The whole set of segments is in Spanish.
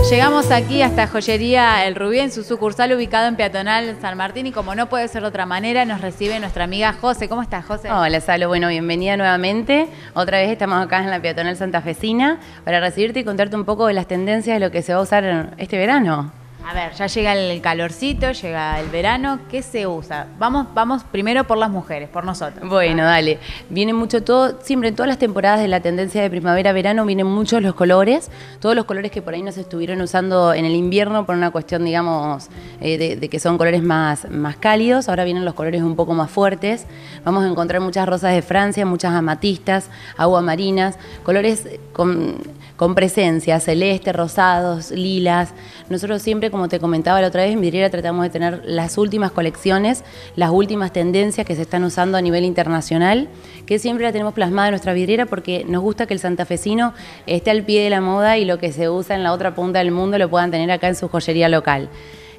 Llegamos aquí hasta Joyería El Rubí, en su sucursal ubicado en Peatonal San Martín, y como no puede ser de otra manera, nos recibe nuestra amiga José. ¿Cómo estás, José? Hola, Salo. Bueno, bienvenida nuevamente. Otra vez estamos acá en la Peatonal santafesina para recibirte y contarte un poco de las tendencias de lo que se va a usar este verano. A ver, ya llega el calorcito, llega el verano. ¿Qué se usa? Vamos primero por las mujeres, por nosotros. Bueno, dale. Viene mucho todo, siempre en todas las temporadas de la tendencia de primavera-verano vienen muchos los colores, todos los colores que por ahí no se estuvieron usando en el invierno por una cuestión, digamos, de que son colores más cálidos. Ahora vienen los colores un poco más fuertes. Vamos a encontrar muchas rosas de Francia, muchas amatistas, aguamarinas, colores con presencia, celeste, rosados, lilas. Nosotros siempre, como te comentaba la otra vez, en vidriera tratamos de tener las últimas colecciones, las últimas tendencias que se están usando a nivel internacional, que siempre la tenemos plasmada en nuestra vidriera porque nos gusta que el santafesino esté al pie de la moda y lo que se usa en la otra punta del mundo lo puedan tener acá en su joyería local.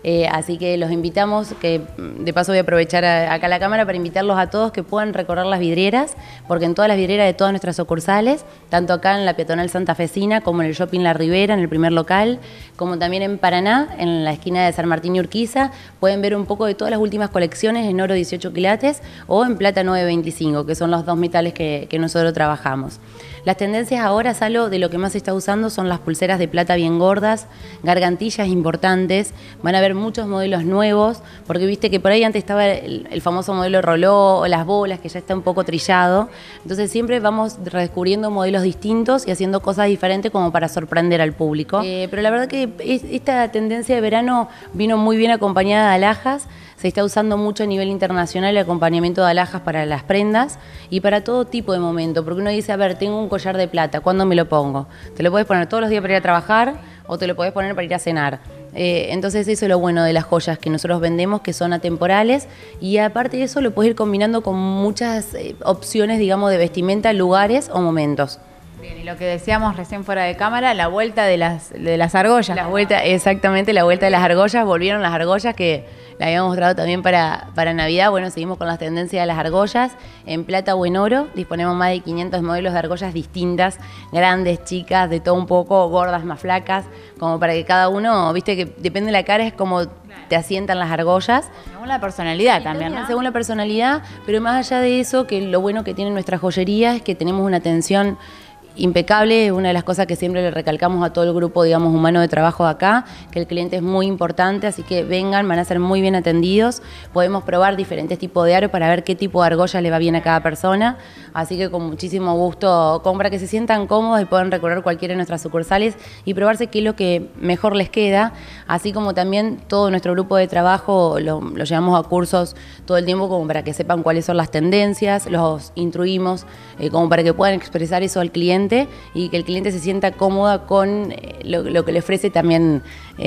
Así que los invitamos, que de paso voy a aprovechar acá la cámara para invitarlos a todos que puedan recorrer las vidrieras, porque en todas las vidrieras de todas nuestras sucursales, tanto acá en la Peatonal Santafesina como en el Shopping La Ribera, en el primer local, como también en Paraná, en la esquina de San Martín y Urquiza, pueden ver un poco de todas las últimas colecciones en oro 18 quilates o en plata 925, que son los dos metales que nosotros trabajamos. Las tendencias ahora, Salo, de lo que más se está usando son las pulseras de plata bien gordas, gargantillas importantes. Van a haber muchos modelos nuevos, porque viste que por ahí antes estaba el famoso modelo roló o las bolas, que ya está un poco trillado. Entonces siempre vamos redescubriendo modelos distintos y haciendo cosas diferentes como para sorprender al público. Pero la verdad que esta tendencia de verano vino muy bien acompañada de alhajas. Se está usando mucho a nivel internacional el acompañamiento de alhajas para las prendas y para todo tipo de momento, porque uno dice, a ver, tengo un collar de plata, ¿cuándo me lo pongo? Te lo puedes poner todos los días para ir a trabajar o te lo puedes poner para ir a cenar. Entonces eso es lo bueno de las joyas que nosotros vendemos, que son atemporales, y aparte de eso lo puedes ir combinando con muchas opciones, digamos, de vestimenta, lugares o momentos. Bien, y lo que decíamos recién fuera de cámara, la vuelta de las argollas. Exactamente, la vuelta de las argollas. Volvieron las argollas que la habíamos mostrado también para Navidad. Bueno, seguimos con las tendencias de las argollas. En plata o en oro disponemos más de 500 modelos de argollas distintas, grandes, chicas, de todo un poco, gordas, más flacas, como para que cada uno, viste que depende de la cara, es como te asientan las argollas. Según la personalidad también, ¿no? Según la personalidad, pero más allá de eso, que lo bueno que tiene nuestra joyería es que tenemos una atención impecable. Es una de las cosas que siempre le recalcamos a todo el grupo, digamos, humano de trabajo de acá, que el cliente es muy importante, así que vengan, van a ser muy bien atendidos. Podemos probar diferentes tipos de aro para ver qué tipo de argolla le va bien a cada persona, así que con muchísimo gusto, para que se sientan cómodos y puedan recorrer cualquiera de nuestras sucursales y probarse qué es lo que mejor les queda, así como también todo nuestro grupo de trabajo lo llevamos a cursos todo el tiempo como para que sepan cuáles son las tendencias, los instruimos como para que puedan expresar eso al cliente y que el cliente se sienta cómoda con lo que le ofrece también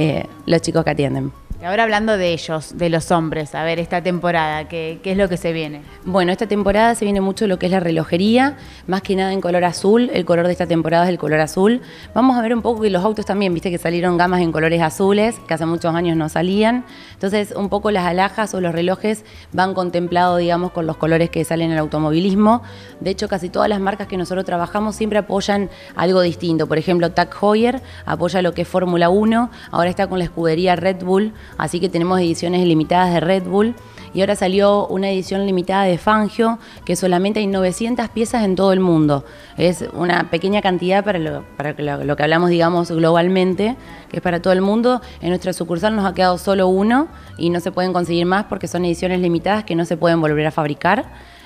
los chicos que atienden. Y ahora hablando de ellos, de los hombres, a ver, esta temporada, ¿qué es lo que se viene? Bueno, esta temporada se viene mucho lo que es la relojería, más que nada en color azul. El color de esta temporada es el color azul. Vamos a ver un poco que los autos también, viste que salieron gamas en colores azules, que hace muchos años no salían. Entonces, un poco las alhajas o los relojes van contemplados, digamos, con los colores que salen en el automovilismo. De hecho, casi todas las marcas que nosotros trabajamos siempre apoyan algo distinto. Por ejemplo, Tag Heuer apoya lo que es Fórmula 1, ahora está con la escudería Red Bull, así que tenemos ediciones limitadas de Red Bull. Y ahora salió una edición limitada de Fangio, que solamente hay 900 piezas en todo el mundo. Es una pequeña cantidad para lo que hablamos, digamos, globalmente, que es para todo el mundo. En nuestra sucursal nos ha quedado solo uno y no se pueden conseguir más porque son ediciones limitadas que no se pueden volver a fabricar.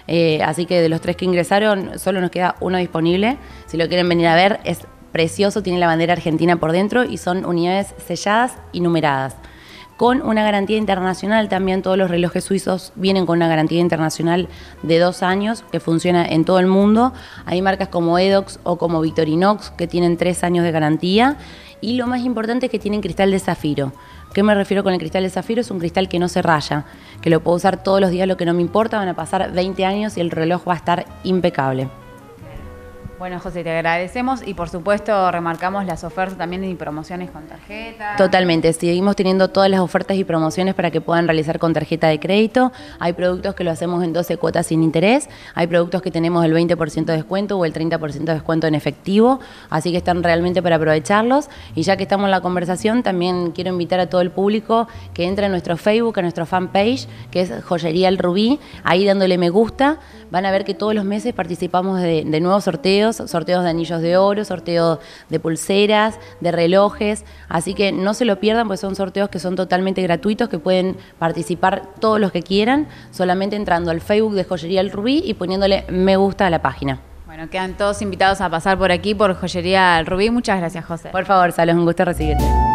Así que de los 3 que ingresaron, solo nos queda uno disponible. Si lo quieren venir a ver, es precioso, tiene la bandera argentina por dentro y son unidades selladas y numeradas. Con una garantía internacional también, todos los relojes suizos vienen con una garantía internacional de 2 años que funciona en todo el mundo. Hay marcas como Edox o como Victorinox que tienen 3 años de garantía y lo más importante es que tienen cristal de zafiro. ¿Qué me refiero con el cristal de zafiro? Es un cristal que no se raya, que lo puedo usar todos los días, lo que no me importa, van a pasar 20 años y el reloj va a estar impecable. Bueno, José, te agradecemos y por supuesto remarcamos las ofertas también y promociones con tarjeta. Totalmente, seguimos teniendo todas las ofertas y promociones para que puedan realizar con tarjeta de crédito. Hay productos que lo hacemos en 12 cuotas sin interés, hay productos que tenemos el 20% de descuento o el 30% de descuento en efectivo, así que están realmente para aprovecharlos. Y ya que estamos en la conversación, también quiero invitar a todo el público que entre a nuestro Facebook, a nuestro fanpage, que es Joyería El Rubí, ahí dándole me gusta, van a ver que todos los meses participamos de nuevos sorteos de anillos de oro, sorteos de pulseras, de relojes, así que no se lo pierdan, pues son sorteos que son totalmente gratuitos, que pueden participar todos los que quieran, solamente entrando al Facebook de Joyería El Rubí y poniéndole me gusta a la página. Bueno, quedan todos invitados a pasar por aquí, por Joyería El Rubí. Muchas gracias, José. Por favor, Salo, es un gusto recibirte.